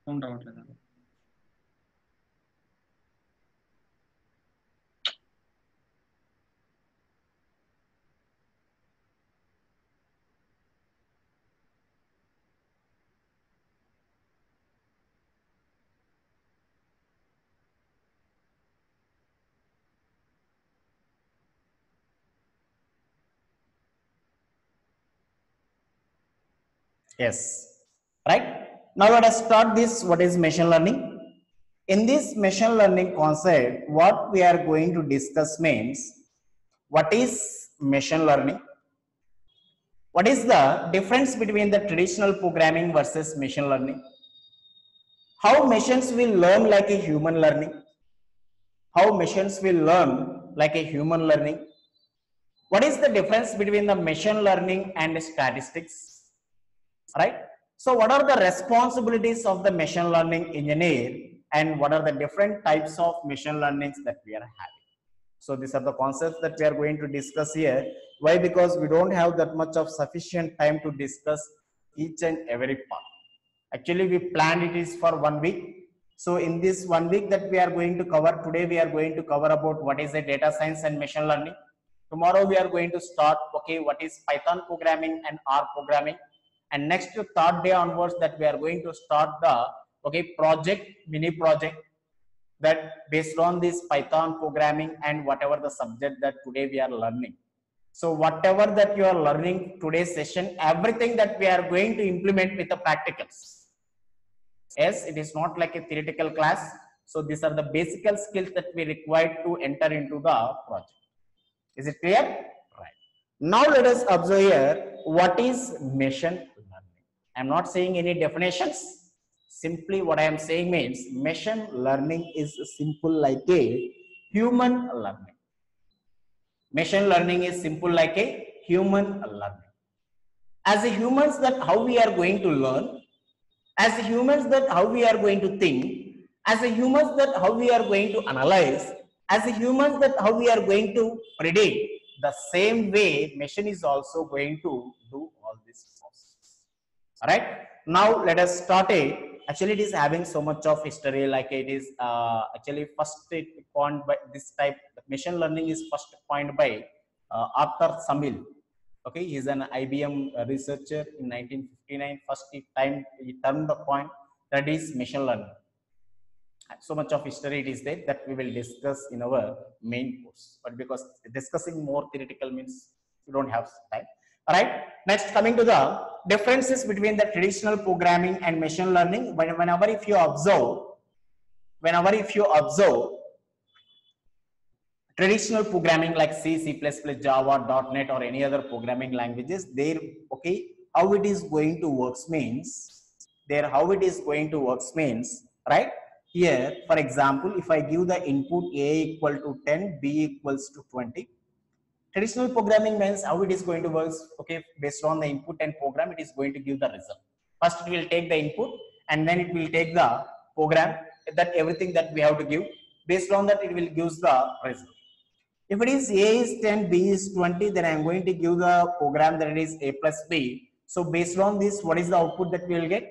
Sound రావట్లేదు. Yes, right. Now let us start this. What is machine learning? In this machine learning concept, what we are going to discuss means what is machine learning? What is the difference between the traditional programming versus machine learning? How machines will learn like a human learning? How machines will learn like a human learning? What is the difference between the machine learning and statistics? Right? So what are the responsibilities of the machine learning engineer and what are the different types of machine learnings that we are having? So these are the concepts that we are going to discuss here. Why? Because we don't have that much of sufficient time to discuss each and every part. Actually, we planned it is for 1 week. So in this 1 week that we are going to cover today, we are going to cover about what is the data science and machine learning. Tomorrow we are going to start, okay, what is Python programming and R programming. And next third day onwards that we are going to start the, okay, mini project that based on this Python programming and whatever the subject that today we are learning. So whatever that you are learning today's session, everything that we are going to implement with the practicals. Yes, it is not like a theoretical class. So these are the basic skills that we require to enter into the project. Is it clear? Right. Now let us observe here what is machine learning. I am not saying any definitions. Simply what I am saying means machine learning is simple like a human learning. Machine learning is simple like a human learning. As a humans, that how we are going to learn, as a humans, that how we are going to think, as a humans, that how we are going to analyze, as a humans, that how we are going to predict, the same way machine is also going to do all this process. All right. Now let us start it. Actually, it is having so much of history. Like it is actually first coined by this type. Machine learning is first coined by Arthur Samil. Okay, he is an IBM researcher in 1959. First time he turned the point that is machine learning. So much of history it is there that we will discuss in our main course. But because discussing more theoretical means we don't have time. All right. Next, coming to the differences between the traditional programming and machine learning. Whenever if you observe traditional programming like C, C++, Java, .NET or any other programming languages, there, okay, how it is going to works means, right? Here, for example, if I give the input A equal to 10, B equals to 20, traditional programming means how it is going to work, okay, based on the input and program, it is going to give the result. First, it will take the input and then it will take the program, that everything that we have to give. Based on that, it will give the result. If it is A is 10, B is 20, then I am going to give the program that it is A plus B. So based on this, what is the output that we will get?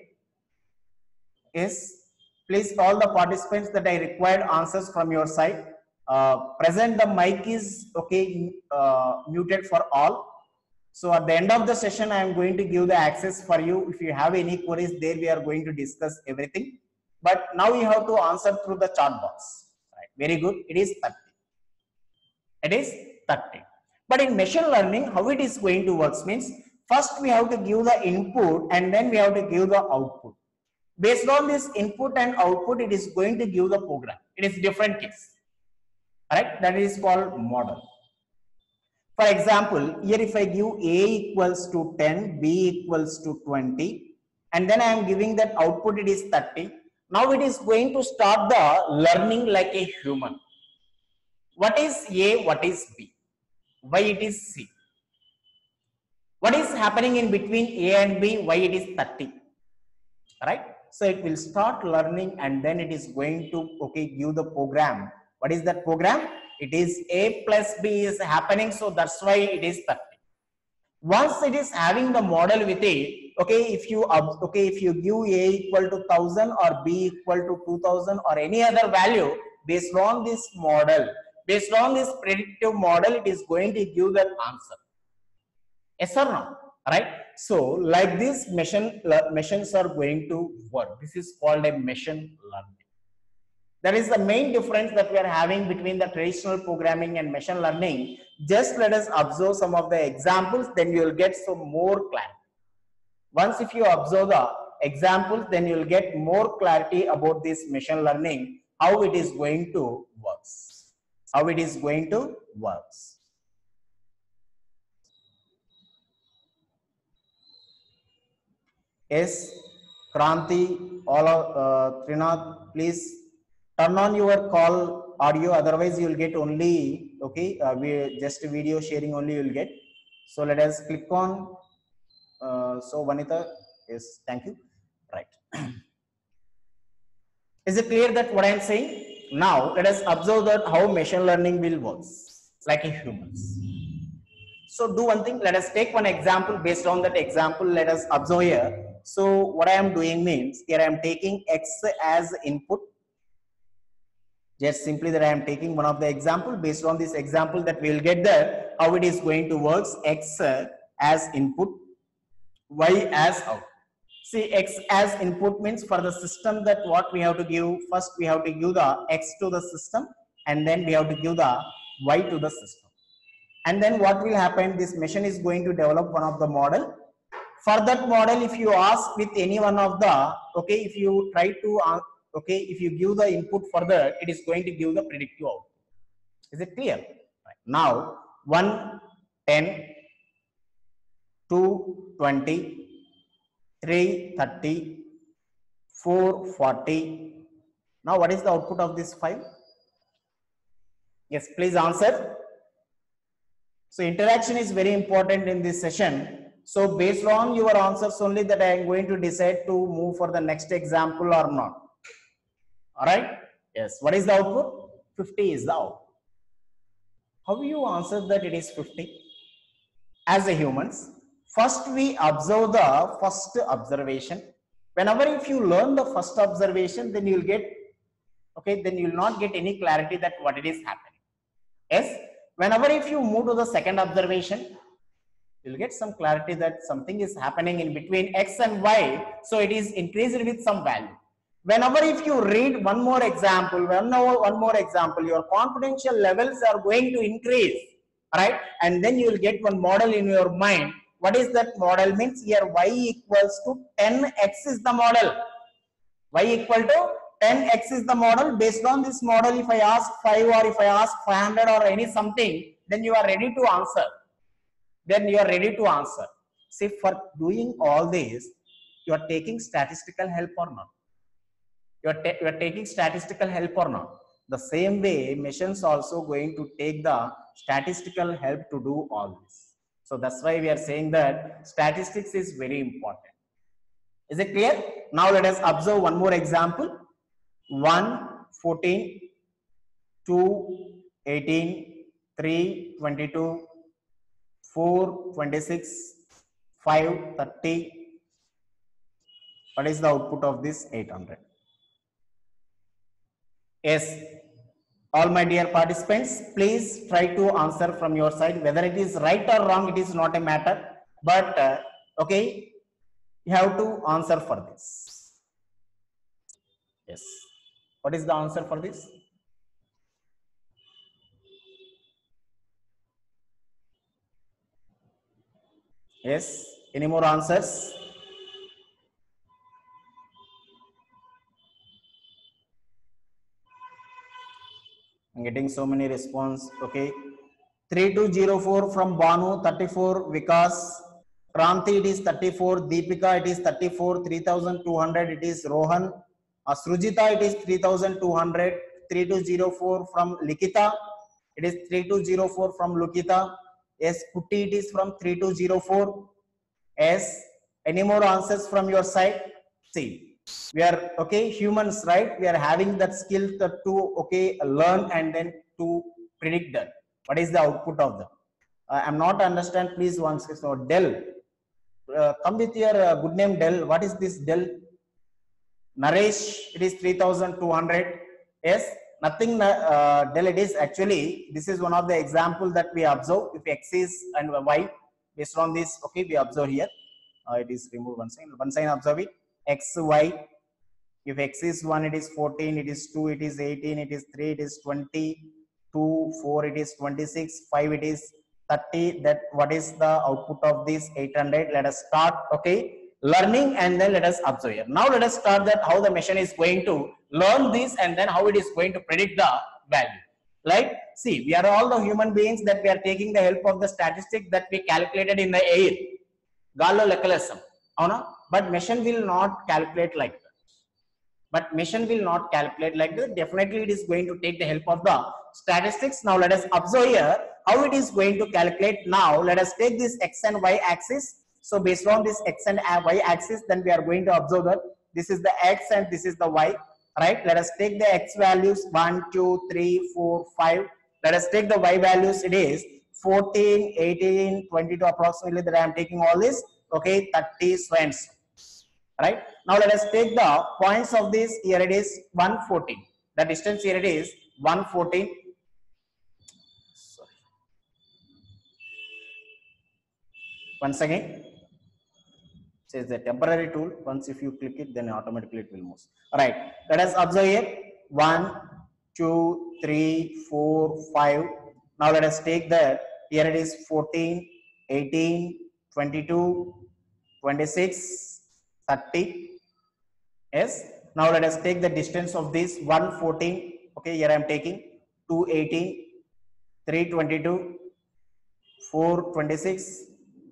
Is please all the participants that I required answers from your side. Present the mic is okay, muted for all. So at the end of the session, I am going to give the access for you. If you have any queries there, we are going to discuss everything. But now you have to answer through the chat box. Right. Very good. It is 30. It is 30. But in machine learning, how it is going to work means first we have to give the input and then we have to give the output. Based on this input and output, it is going to give the program. It is different case. Right? That is called model. For example, here if I give A equals to 10, B equals to 20, and then I am giving that output, it is 30. Now it is going to start the learning like a human. What is A? What is B? Why it is C? What is happening in between A and B? Why it is 30? Right? So it will start learning and then it is going to, okay, give the program. What is that program? It is A plus B is happening. So that's why it is 30. Once it is having the model with it, okay, if you give a equal to 1000 or b equal to 2000 or any other value, based on this model, based on this predictive model, it is going to give that answer. Yes or no? Right? So like this machines are going to work. This is called a machine learning. That is the main difference that we are having between the traditional programming and machine learning. Just let us observe some of the examples, then you will get some more clarity. Once if you observe the examples, then you will get more clarity about this machine learning, how it is going to work. How it is going to work. Yes, Kranti, all of Trinath, please turn on your call audio, otherwise you will get only, okay, we just video sharing only you will get. So let us click on, so Vanita, yes, thank you. Right. Is it clear that what I am saying? Now let us observe that how machine learning will work like a humans. So do one thing, let us take one example. Based on that example, let us observe here. So what I am doing means, here I am taking x as input. Just simply that I am taking one of the example. Based on this example, that we will get there how it is going to work. X as input, y as output. See, x as input means for the system that what we have to give, first we have to give the x to the system, and then we have to give the y to the system. And then what will happen, this machine is going to develop one of the model. For that model, if you ask with any one of the, okay, if you try to, okay, if you give the input for that, it is going to give the predictive output. Is it clear? Right. Now 1 10 2 20 3 30 4 40. Now what is the output of this 5? Yes, please answer. So interaction is very important in this session. So based on your answers only that I am going to decide to move for the next example or not. All right. Yes. What is the output? 50 is the output. How you answer that it is 50? As a humans, first we observe the first observation. Whenever if you learn the first observation, then you will get, okay, then you will not get any clarity that what it is happening. Yes. Whenever if you move to the second observation, you'll get some clarity that something is happening in between x and y, so it is increased with some value. Whenever if you read one more example, your confidential levels are going to increase, right? And then you will get one model in your mind. What is that model? Means here y equals to 10x is the model. Y equal to 10x is the model. Based on this model, if I ask 5 or if I ask 500 or any something, then you are ready to answer. See, for doing all this, you are taking statistical help or not? You are taking statistical help or not? The same way, machines also going to take the statistical help to do all this. So that's why we are saying that statistics is very important. Is it clear? Now let us observe one more example. 1 14 2 18 3 22 4 26 5 30. What is the output of this? 800. Yes, all my dear participants, please try to answer from your side. Whether it is right or wrong, it is not a matter, but okay, you have to answer for this. Yes, what is the answer for this? Yes, any more answers? I'm getting so many response. Okay, 3204 from Banu, 34 Vikas, Kranti it is 34, Deepika it is 34, 3200 it is Rohan, Srujita it is 3200, 3204 from Likita, it is 3204 from Lukita. Yes, Putti it is from 3204. Yes, any more answers from your side? See, we are, okay, humans, right? We are having that skill to, okay, learn and then to predict that what is the output of them. I'm not understand. Please once. So Dell. Come with your good name Dell. What is this Dell? Naresh, it is 3200. Yes, nothing Dell it is actually. This is one of the example that we observe. If X is and Y based on this, okay, we observe here. It is remove one sign. One sign observe it. X, Y. If X is 1, it is 14. It is 2, it is 18. It is 3, it is 20. 2, 4, it is 26. 5, it is 30. That what is the output of this 800? Let us start. Okay. Learning and then let us observe here. Now let us start that how the machine is going to learn this and then how it is going to predict the value. Right? See, we are all the human beings that we are taking the help of the statistic that we calculated in the air. Gallo lekkalesam. But machine will not calculate like that. But machine will not calculate like that. Definitely it is going to take the help of the statistics. Now let us observe here how it is going to calculate. Now let us take this X and Y axis. So based on this X and Y axis, then we are going to observe that this is the X and this is the Y, right? Let us take the X values 1, 2, 3, 4, 5. Let us take the Y values. It is 14, 18, 22 approximately that I am taking all this. Okay, 30, so and so. Right? Now let us take the points of this. Here it is 114. The distance here it is 114. Sorry. Once again. Says the temporary tool. Once if you click it, then automatically it will move. Alright, let us observe here. 1, 2, 3, 4, 5. Now let us take that. Here it is 14, 18, 22, 26, 30. Yes. Now let us take the distance of this 114. Okay, here I am taking 218, 322, 426,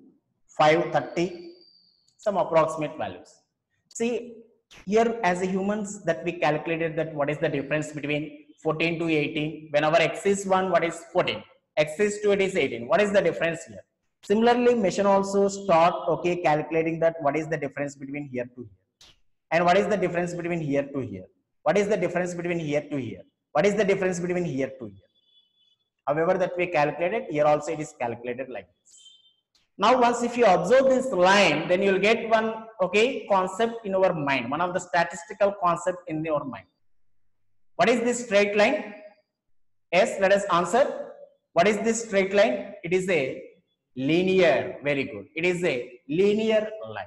530. Some approximate values. See here as a humans that we calculated that what is the difference between 14 to 18. Whenever X is 1, what is 14? X is 2, it is 18. What is the difference here? Similarly, machine also start okay calculating that what is the difference between here to here. And what is the difference between here to here? What is the difference between here to here? What is the difference between here to here? However, that we calculated, here also it is calculated like this. Now, once if you observe this line, then you will get one okay concept in our mind, one of the statistical concept in your mind. What is this straight line? Yes, let us answer. What is this straight line? It is a linear. Very good. It is a linear line.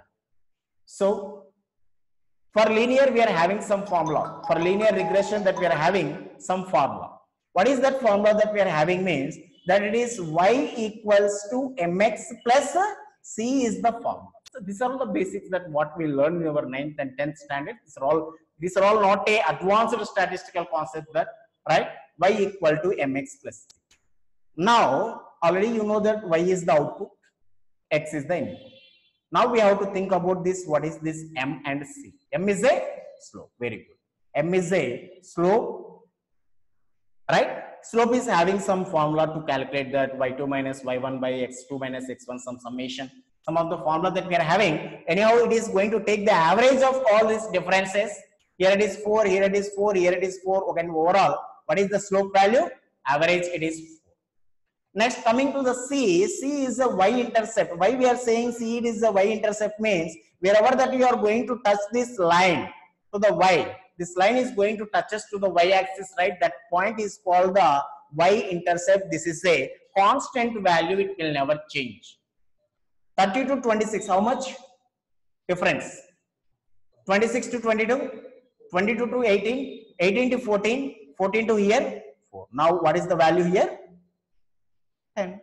So, for linear, we are having some formula. For linear regression, that we are having some formula. What is that formula that we are having means that it is y equals to mx plus c is the formula. So these are all the basics that what we learn in our 9th and 10th standard. These are all not a advanced statistical concept that right y equal to mx plus c. Now already you know that y is the output, x is the input. Now we have to think about this. What is this m and c? M is a slope. Very good. M is a slope, right? Slope is having some formula to calculate that y2 minus y1 by x2 minus x1, some summation, some of the formula that we are having. Anyhow, it is going to take the average of all these differences. Here it is 4, here it is 4, here it is 4. Okay, overall, what is the slope value? Average, it is 4. Next, coming to the C, C is a y-intercept. Why we are saying C it is a y-intercept means wherever that you are going to touch this line to the y, this line is going to touch us to the y-axis, right? That point is called the y-intercept. This is a constant value. It will never change. 30 to 26, how much difference? 26 to 22, 22 to 18, 18 to 14, 14 to here, 4. Now, what is the value here? 10.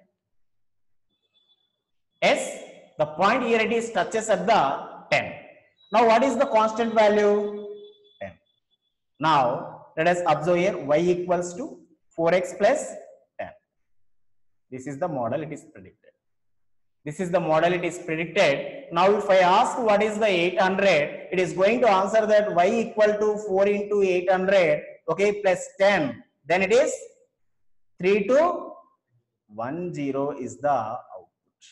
Yes, the point here it is touches at the 10. Now, what is the constant value? 10. Now, let us observe here y equals to 4x plus 10. This is the model it is predicted. This is the model it is predicted. Now, if I ask what is the 800, it is going to answer that y equal to 4 into 800, okay, plus 10. Then it is 3 to 10 is the output.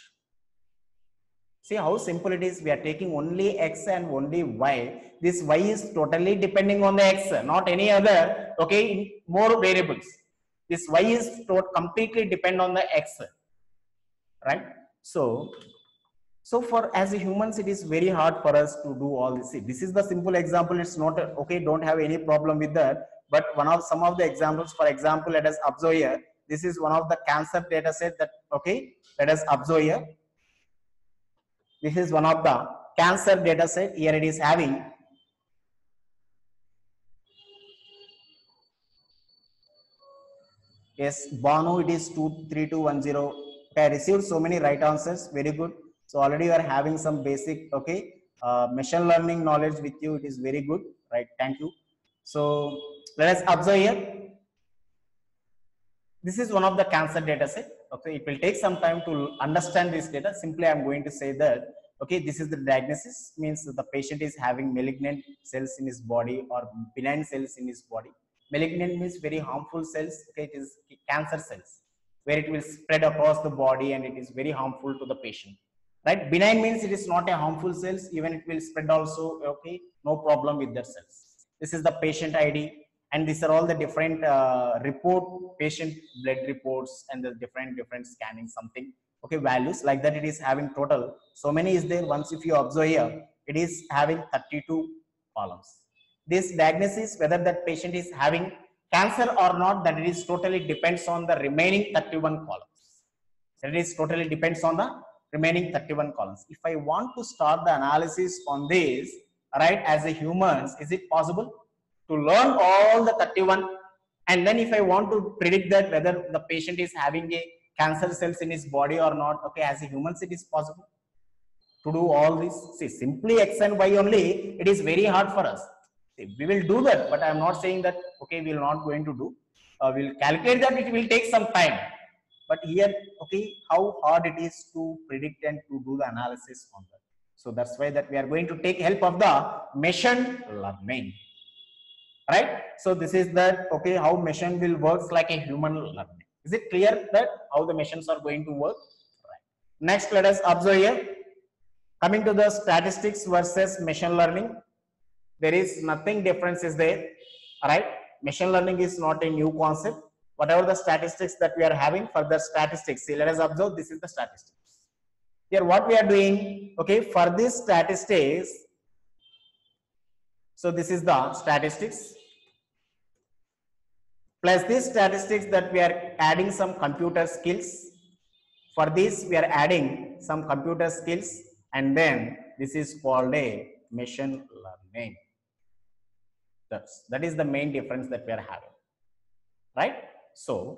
See how simple it is. We are taking only x and only y. This y is totally depending on the x, not any other, okay, more variables. This y is completely depend on the x. right? So for as a humans, it is very hard for us to do all this. See, this is the simple example. It's not okay. Don't have any problem with that. But some of the examples, for example, let us observe here. This is one of the cancer data set that okay. Let us observe here. This is one of the cancer data set. Here it is having. Yes, Banu, it is 23210. Okay, I received so many right answers. Very good. So already you are having some basic, okay, machine learning knowledge with you. It is very good, right? Thank you. So let us observe here. This is one of the cancer data set. Okay, it will take some time to understand this data. Simply, I'm going to say that, okay, this is the diagnosis, means the patient is having malignant cells in his body or benign cells in his body. Malignant means very harmful cells. Okay, it is cancer cells where it will spread across the body and it is very harmful to the patient. Right? Benign means it is not a harmful cells. Even it will spread also. Okay, no problem with the cells. This is the patient ID, and these are all the different patient blood reports and the different scanning something. Okay, values like that. It is having total. So many is there. Once if you observe here, it is having 32 columns. This diagnosis, whether that patient is having cancer or not, that it is totally depends on the remaining 31 columns. That is totally depends on the remaining 31 columns. If I want to start the analysis on this, right, as a humans, is it possible to learn all the 31? And then if I want to predict that whether the patient is having a cancer cells in his body or not, okay, as a humans, it is possible to do all this. See, simply X and Y only, it is very hard for us. See, we will do that, but I am not saying that, okay, we will not going to do. We'll calculate that, it will take some time. But here, okay, how hard it is to predict and to do the analysis on that. So that's why that we are going to take help of the machine learning. Right? So this is that, okay, how machine will work like a human learning. Is it clear that how the machines are going to work? Right. Next, let us observe here. Coming to the statistics versus machine learning, there is nothing difference is there. All right. Machine learning is not a new concept. Whatever the statistics that we are having for the statistics, see, let us observe, this is the statistics. Here what we are doing, okay, for this statistics, so this is the statistics. Plus this statistics that we are adding some computer skills. For this we are adding some computer skills, and then this is called a machine learning. That is the main difference that we are having, right? So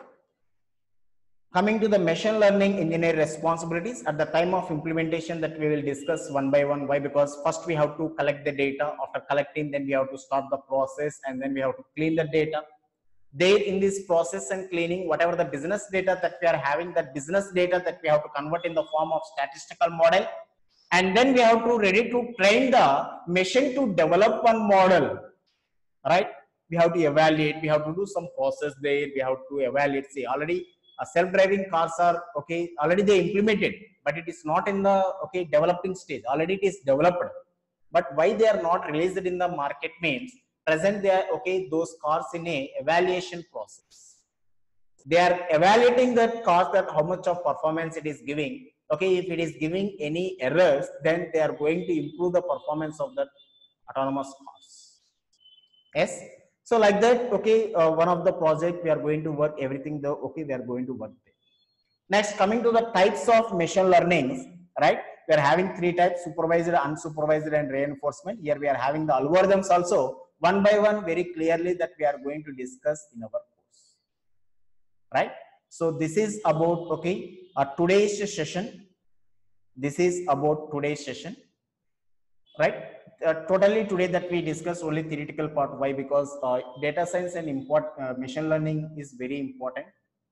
coming to the machine learning engineer responsibilities at the time of implementation, that we will discuss one by one. Why? Because first we have to collect the data. After collecting, then we have to start the process, and then we have to clean the data. There in this process and cleaning, whatever the business data that we are having, that business data that we have to convert in the form of statistical model, and then we have to ready to train the machine to develop one model, right? We have to evaluate, we have to do some process there, we have to evaluate. See, already self-driving cars are okay, already they implemented, but it is not in the okay developing stage. Already it is developed, but why they are not released in the market means present they are okay those cars in a evaluation process. They are evaluating that cars, that how much of performance it is giving. Okay, if it is giving any errors, then they are going to improve the performance of that autonomous cars. Yes. So like that, okay, one of the project we are going to work everything. The okay, we are going to work there. Next, coming to the types of machine learning, right? We are having three types: supervised, unsupervised, and reinforcement. Here we are having the algorithms also one by one very clearly that we are going to discuss in our course, right? So this is about okay today's session. This is about today's session, right? Totally today that we discuss only theoretical part. Why? Because data science and machine learning is very important.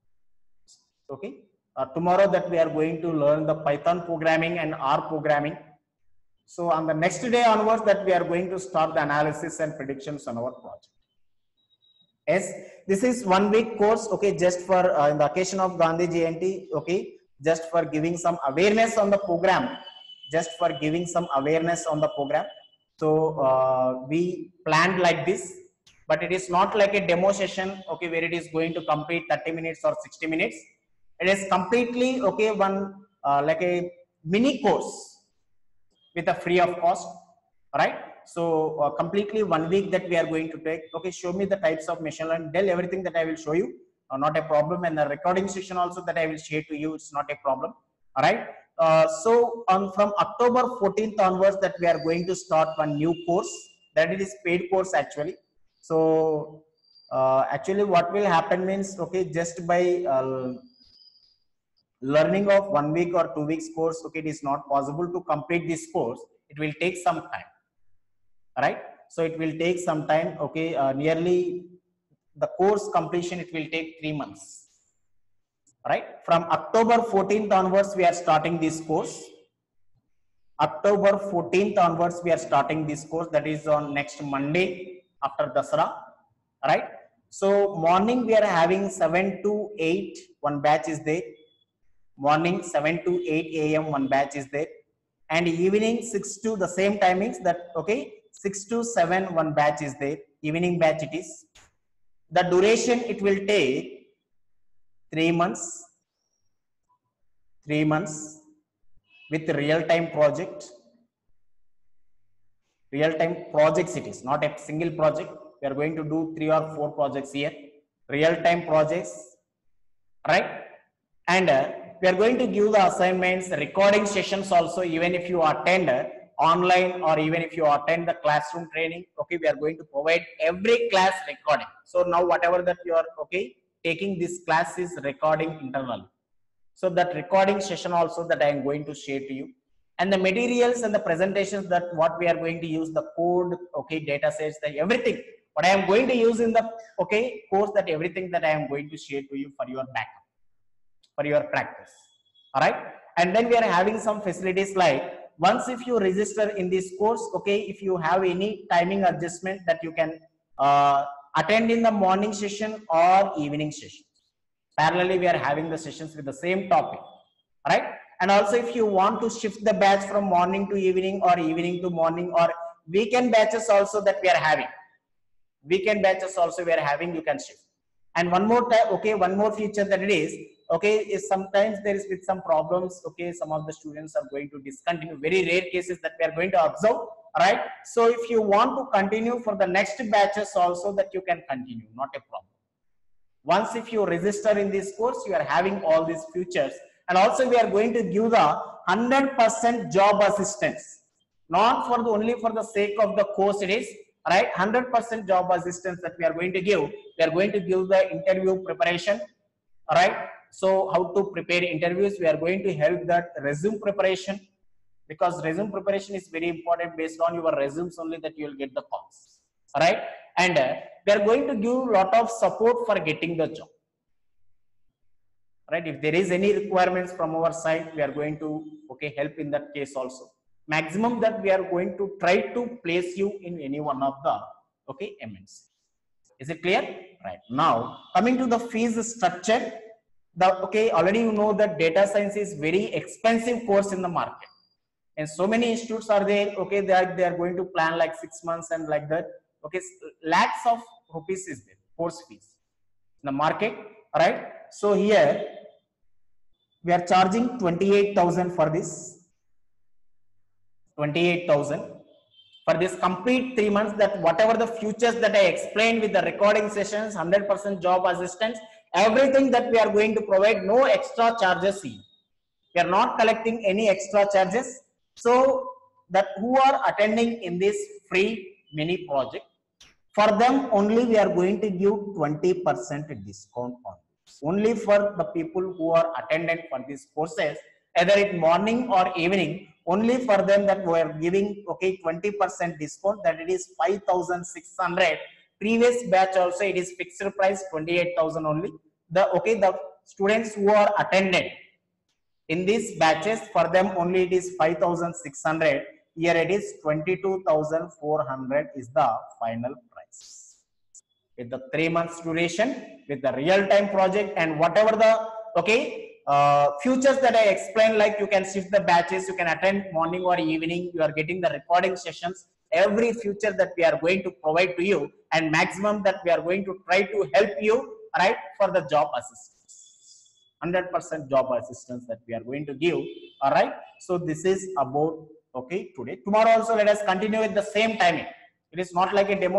Okay. Tomorrow that we are going to learn the Python programming and R programming. So on the next day onwards that we are going to start the analysis and predictions on our project. Yes, this is 1 week course. Okay, just for in the occasion of Gandhi Jayanti. Okay, just for giving some awareness on the program. Just for giving some awareness on the program. So we planned like this, but it is not like a demo session. Okay, where it is going to complete 30 minutes or 60 minutes. It is completely okay one like a mini course with a free of cost, right? So completely 1 week that we are going to take. Okay, show me the types of machine learning, tell everything that I will show you, not a problem. And the recording session also that I will share to you, it's not a problem. All right. So on from October 14th onwards that we are going to start one new course, that it is paid course actually. So actually what will happen means, okay, just by learning of 1 week or 2 weeks course, okay, it is not possible to complete this course. It will take some time, right? So it will take some time, okay, nearly the course completion, it will take 3 months, right? From October 14th onwards we are starting this course. October 14th onwards we are starting this course, that is on next Monday after Dasara, right? So morning we are having 7 to 8 one batch is there, morning 7 to 8 a.m. one batch is there, and evening 6 to the same timings, that okay, 6 to 7 one batch is there, evening batch it is. The duration it will take 3 months, 3 months with real time project. Real time projects it is, not a single project. We are going to do 3 or 4 projects here, real time projects, right? And we are going to give the assignments, recording sessions also, even if you attend online or even if you attend the classroom training, okay, we are going to provide every class recording. So now whatever that you are, okay, taking this class is recording internally. So that recording session also that I am going to share to you, and the materials and the presentations that what we are going to use, the code, okay, data sets, the everything what I am going to use in the, okay, course, that everything that I am going to share to you for your backup, for your practice. All right. And then we are having some facilities like, once if you register in this course, okay, if you have any timing adjustment, that you can attend in the morning session or evening session. Parallelly we are having the sessions with the same topic, right? And also if you want to shift the batch from morning to evening or evening to morning, or weekend batches also that we are having, weekend batches also we are having, you can shift. And one more time, okay, one more feature that it is, okay, is sometimes there is with some problems, okay, some of the students are going to discontinue, very rare cases that we are going to observe, right? So if you want to continue for the next batches also, that you can continue, not a problem. Once if you register in this course, you are having all these features. And also we are going to give the 100% job assistance, not for the only for the sake of the course it is, right? 100% job assistance that we are going to give. We are going to give the interview preparation, right? So how to prepare interviews, we are going to help that resume preparation, because resume preparation is very important. Based on your resumes only that you will get the calls, right? And we are going to give a lot of support for getting the job, right? If there is any requirements from our side, we are going to, okay, help in that case also. Maximum that we are going to try to place you in any one of the, okay, MNC. Is it clear? Right. Now coming to the fees structure, the, okay, already you know that data science is very expensive course in the market, and so many institutes are there, okay, they are going to plan like 6 months and like that, okay, lakhs of rupees is there course fees in the market, right? So here we are charging 28,000 for this, 28,000 for this complete 3 months, that whatever the features that I explained with the recording sessions, 100% job assistance, everything that we are going to provide, no extra charges here. We are not collecting any extra charges. So that who are attending in this free mini project, for them only we are going to give 20% discount on this. Only for the people who are attendant for these courses, either in morning or evening, only for them that we are giving, okay, 20% discount, that it is 5,600. Previous batch also it is fixed price 28,000 only. The, okay, the students who are attendant in these batches, for them only it is 5,600. Here it is 22,400 is the final price, with the 3 months duration, with the real time project, and whatever the, okay, features that I explained, like you can shift the batches, you can attend morning or evening, you are getting the recording sessions, every feature that we are going to provide to you, and maximum that we are going to try to help you, right, for the job assistance. 100% job assistance that we are going to give. All right. So this is about, okay, today. Tomorrow also let us continue with the same timing. It is not like a demo